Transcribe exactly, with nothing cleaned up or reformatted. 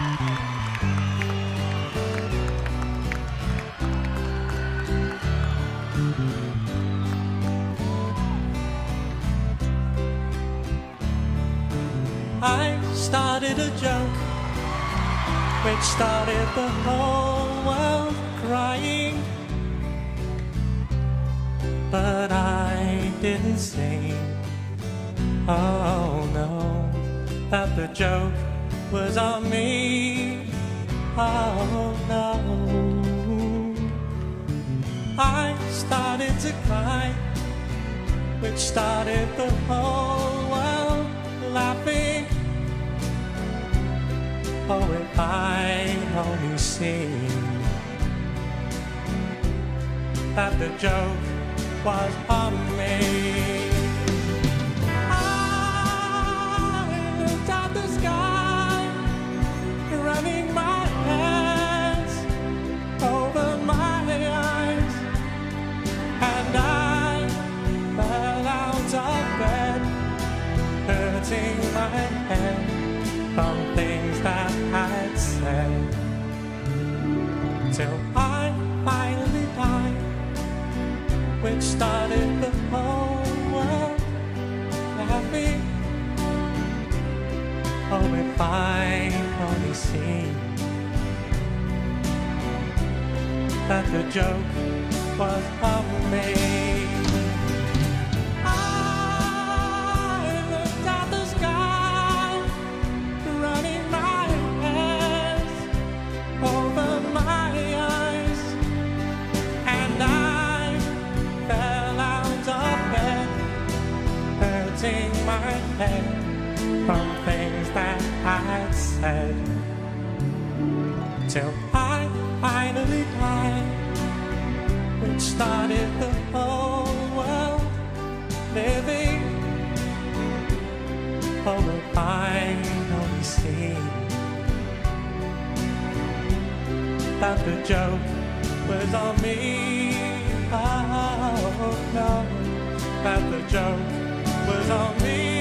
I started a joke which started the whole world crying, but I didn't say, oh no, that the joke was on me. Oh no. I started to cry, which started the whole world laughing. Oh, if I only seen that the joke was on me. I looked at the sky, running my hands over my eyes, and I fell out of bed, hurting my head from things that I'd said, till I finally died, which started the whole world laughing. Oh, if I only seen that the joke was on me. I looked at the sky, running my hands over my eyes, and I fell out of bed, hurting my head from things that I'd said, till I finally died, which started the whole world living. Oh, if I only seen that the joke was on me. Oh no, that the joke was on me.